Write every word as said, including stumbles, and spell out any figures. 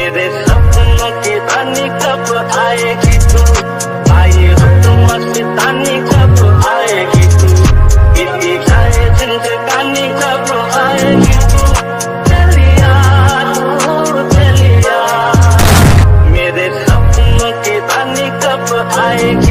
मेरे सपनों की रानी कब आएगी तू, आई हो तो मस्तानी कब आएगी तू, इतनी जाए जिंदगानी कब आएगी तू, चलिया तू चलिया, मेरे सपनों की रानी कब आएगी।